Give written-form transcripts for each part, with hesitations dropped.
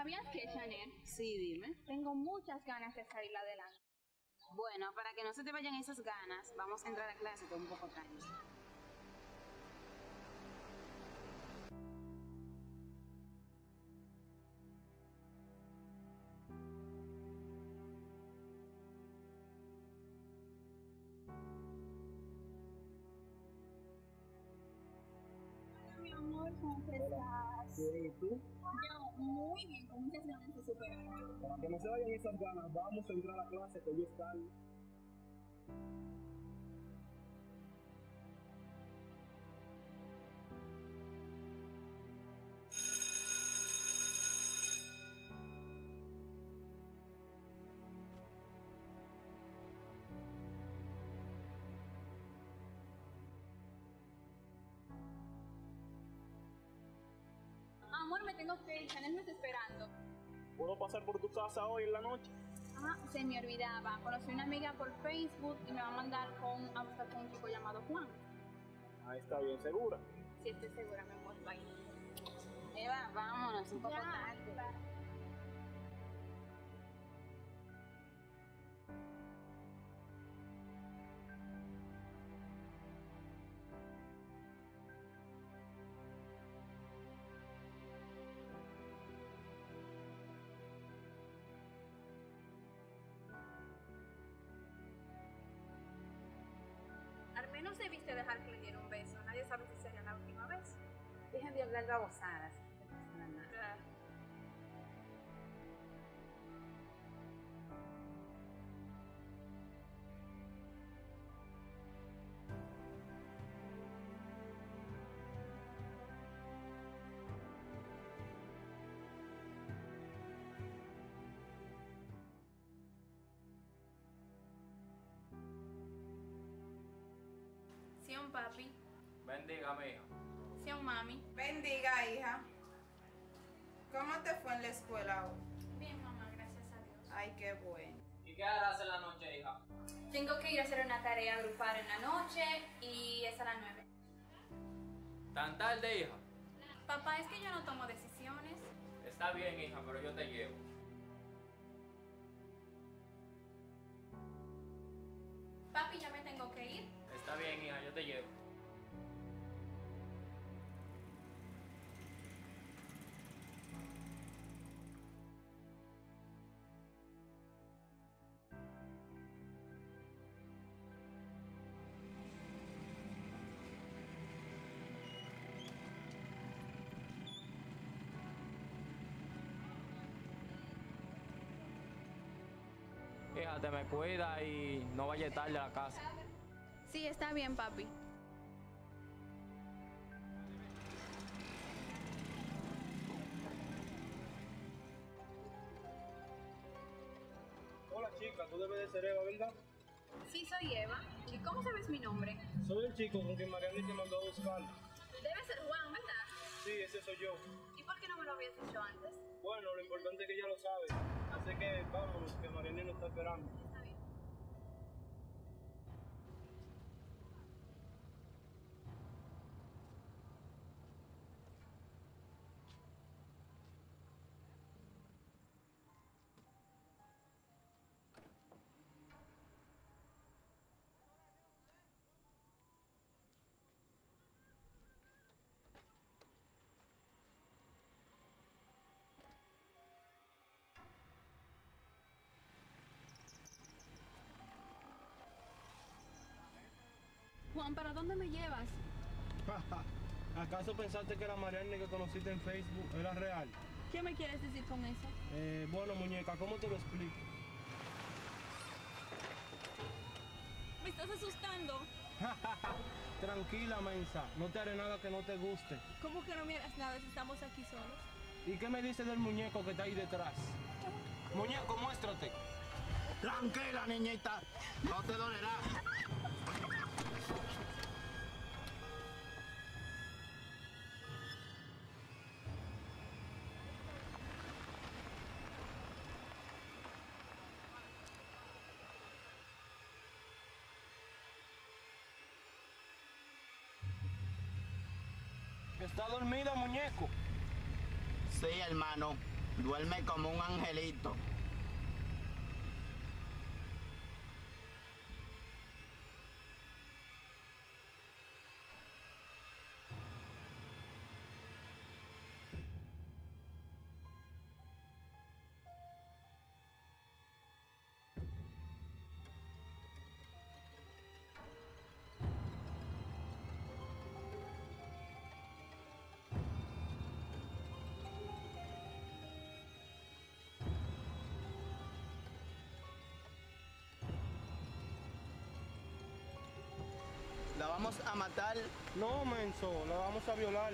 ¿Sabías que, Chanel? Sí, dime. Tengo muchas ganas de salir adelante. Bueno, para que no se te vayan esas ganas, vamos a entrar a clase con un poco tranqui. Hola, mi amor, ¿cómo estás? Bien, ¿y tú? Yo muy bien, con muchas ganas de superarme. Para que no se vayan esas ganas, vamos a entrar a clase que ya están. Amor, me tengo que ir, Chanel me está esperando. ¿Puedo pasar por tu casa hoy en la noche? Ah, se me olvidaba. Conocí una amiga por Facebook y me va a mandar a buscar con un chico llamado Juan. Ah, está bien, ¿segura? Sí, estoy segura, mi amor. Bye. Eva, vámonos, un poco Ya, tarde. bye. Al menos debiste dejar que le diera un beso. Nadie sabe si sería la última vez. Deja de hablar babosadas. No pasa nada. Claro. Sí, un papi. Bendiga, mija. Sí, un mami. Bendiga, hija. ¿Cómo te fue en la escuela hoy? Bien, mamá, gracias a Dios. Ay, qué bueno. ¿Y qué harás en la noche, hija? Tengo que ir a hacer una tarea grupal en la noche y es a las 9. ¿Tan tarde, hija? Papá, es que yo no tomo decisiones. Está bien, hija, pero yo te llevo. Papi, ya me tengo que ir. Está bien, hija, yo te llevo. Hija, te me cuida y no vayas tarde a la casa. Sí, está bien, papi. Hola chica, tú debes de ser Eva, ¿verdad? Sí, soy Eva. ¿Y cómo sabes mi nombre? Soy el chico con quien Mariana te mandó a buscar. Debe ser Juan, ¿verdad? Sí, ese soy yo. ¿Y por qué no me lo habías dicho antes? Bueno, lo importante es que ya lo sabes. Así que vámonos, que Mariana nos está esperando. Está bien. Juan, ¿para dónde me llevas? ¿Acaso pensaste que la Mariana que conociste en Facebook era real? ¿Qué me quieres decir con eso? Bueno, muñeca, ¿cómo te lo explico? Me estás asustando. Tranquila, mensa, no te haré nada que no te guste. ¿Cómo que no me harás nada si estamos aquí solos? ¿Y qué me dices del muñeco que está ahí detrás? Muñeco, muéstrate. Tranquila, niñita, no te dolerá. ¿Está dormida, muñeco? Sí, hermano. Duerme como un angelito. ¿La vamos a matar? No, menso, la vamos a violar.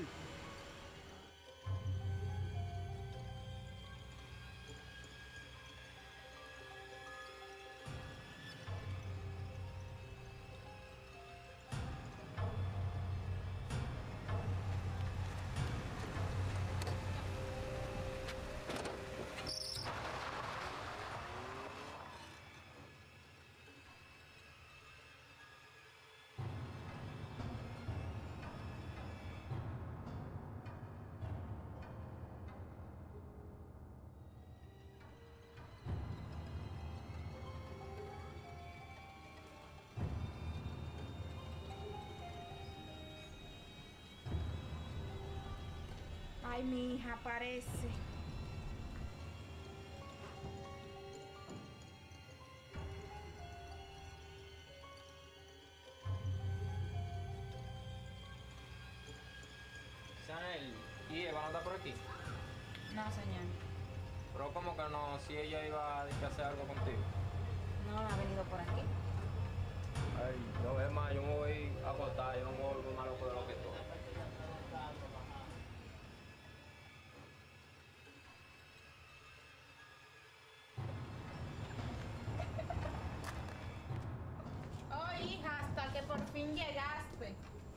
Ay, mi hija parece. Chanel, ¿y Eva no está por aquí? No, señor. Pero como que no, si ella iba a hacer algo contigo. No ha venido por aquí. Ay, no, es más, yo me voy a acostar, yo no me vuelvo más loco de lo que estoy. Oh, hija, hasta que por fin llegaste.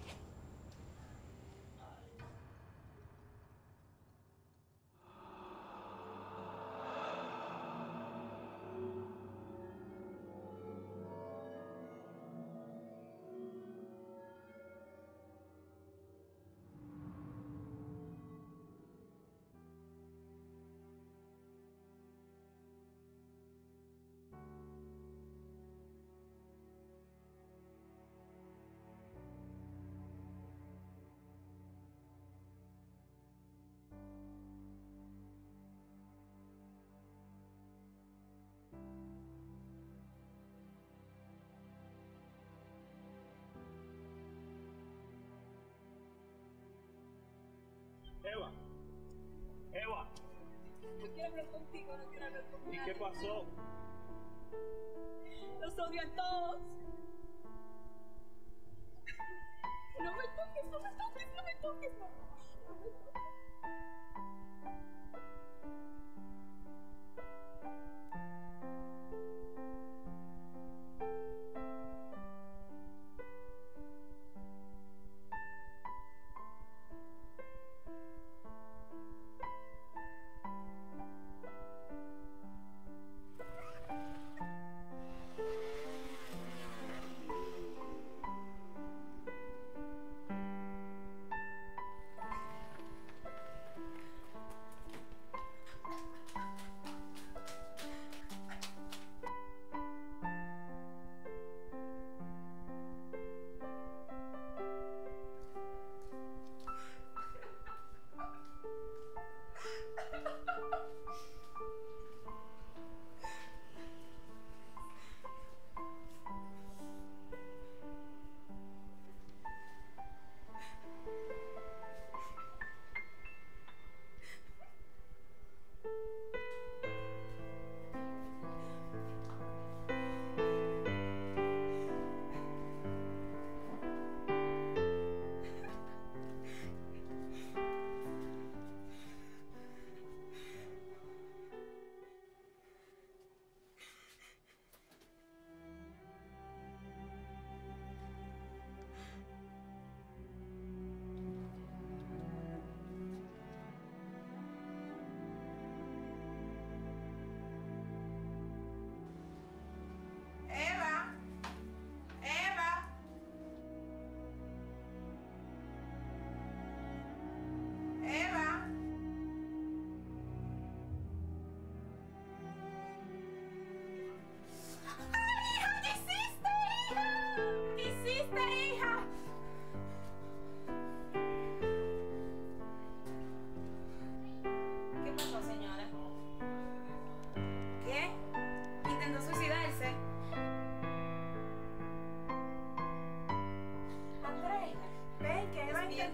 Eva. Eva. No quiero hablar contigo, no quiero hablar con ¿Y nadie. qué pasó? Los odio a todos. No me toques, no me toques, no me toques, no. No me toques.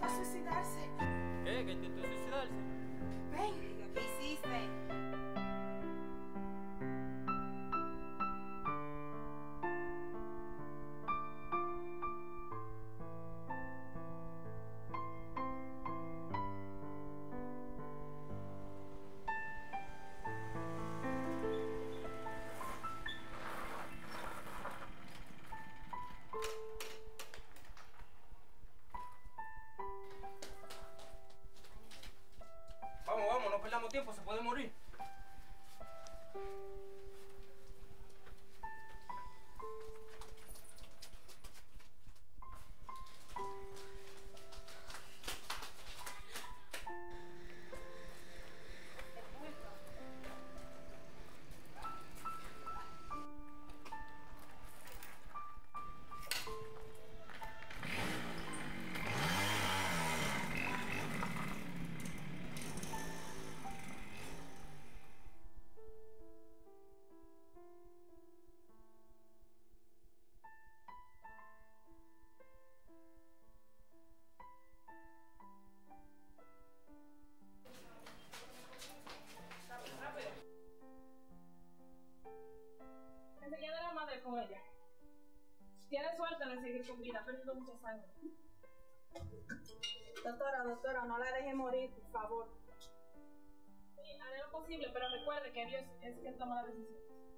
intentó suicidarse. ¿Qué? ¿Que intentó suicidarse? Ven, ¿qué hiciste? Vamos, vamos, no perdamos tiempo, se puede morir. Enseguida de la madre con ella. Tiene suerte de seguir con vida, ha perdido mucha sangre. Doctora, no la deje morir, por favor. Sí, haré lo posible, pero recuerde que Dios es quien toma la decisión.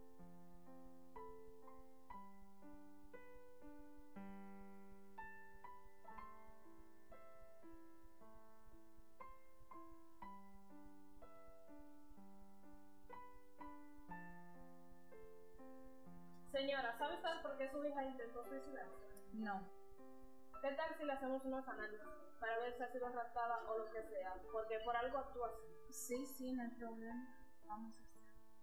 Señora, ¿sabe usted por qué su hija intentó suicidarse? No. ¿Qué tal si le hacemos unos análisis para ver si ha sido raptada o lo que sea? Porque por algo actúa así. Sí, no hay problema. Vamos a hacer.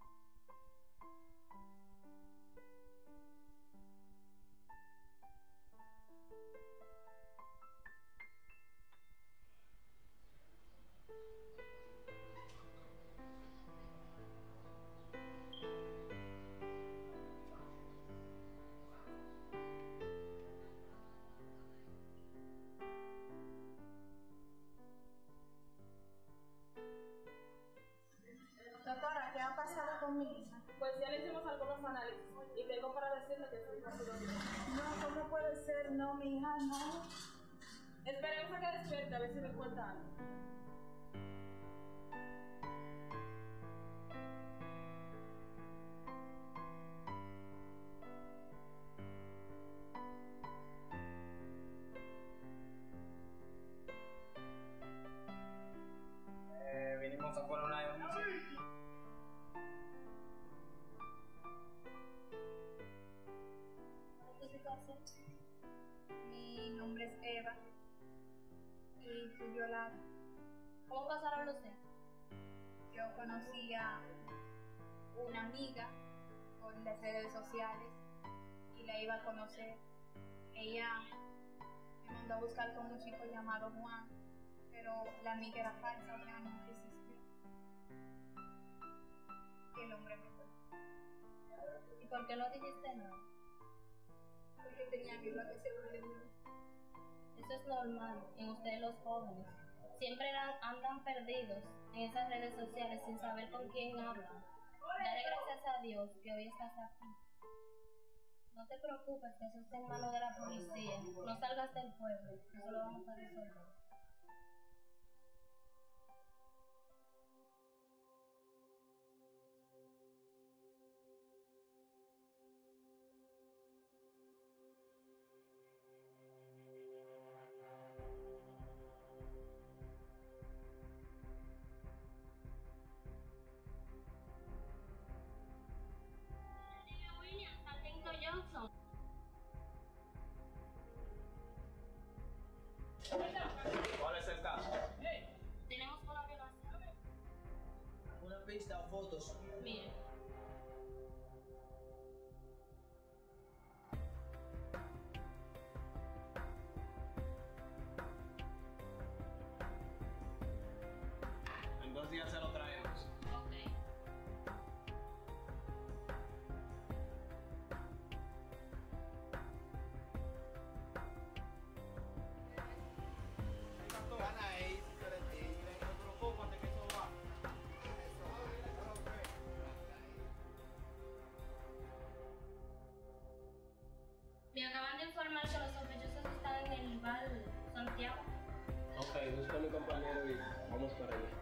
Doctora, ¿qué ha pasado con mi hija? Pues ya le hicimos algunos análisis y tengo para decirle que su hija ha sido violada. No, ¿cómo puede ser? No, mi hija, no. Esperemos a que despierte a ver si me cuenta algo. Vinimos a poner una denuncia. Mi nombre es Eva y fui violada. ¿Cómo pasaron los hechos? Yo conocí a una amiga por las redes sociales y la iba a conocer. Ella me mandó a buscar con un chico llamado Juan, pero la amiga era falsa, o sea, nunca existió. Y el hombre me fue. ¿Y por qué no dijiste nada? Porque tenía miedo a que se burlen de mí. Eso es normal en ustedes los jóvenes. Siempre andan perdidos en esas redes sociales sin saber con quién hablan. Dale gracias a Dios que hoy estás aquí. No te preocupes, que eso está en manos de la policía. No salgas del pueblo, eso lo vamos a resolver. Johnson. ¿Cuál es el caso? Tenemos una violación. Una pista o fotos. Mire. En 2 días se lo traemos. principal, Santiago. Ok, busco a mi compañero y vamos para allá.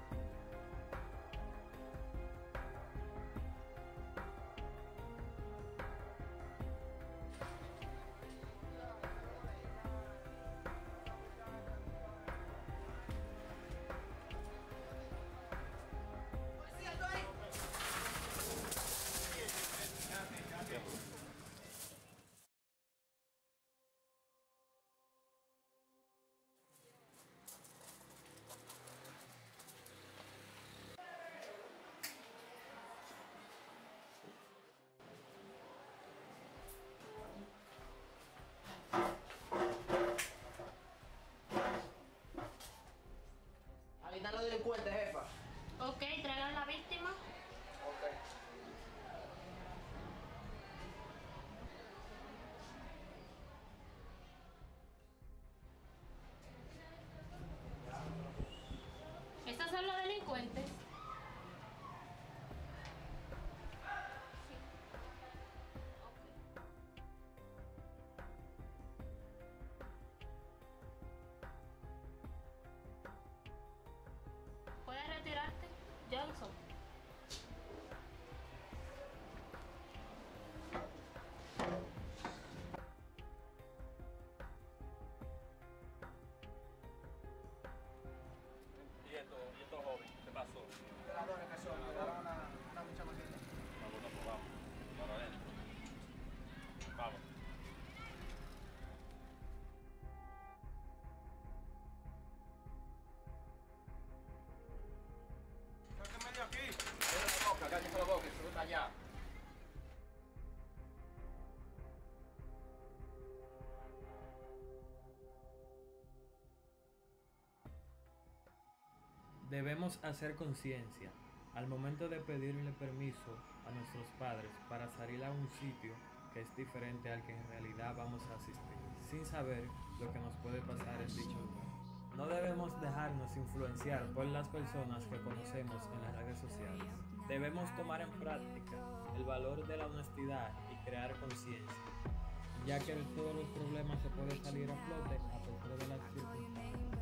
Ahí están los delincuentes, jefa. Ok, traigan la víctima. Ok. ¿Estos son los delincuentes? ¿Puedes retirarte, Johnson? ¿Y esto joven? ¿Qué pasó? Violadores que son, violaron a una muchacha más. Vamos, vamos. Para adentro. Vamos. Sáquenme de aquí. Cállate la boca, eso está allá. Debemos hacer conciencia al momento de pedirle permiso a nuestros padres para salir a un sitio que es diferente al que en realidad vamos a asistir, sin saber lo que nos puede pasar en dicho lugar. No debemos dejarnos influenciar por las personas que conocemos en las redes sociales. Debemos tomar en práctica el valor de la honestidad y crear conciencia, ya que de todos los problemas se puede salir a flote a pesar de las circunstancias.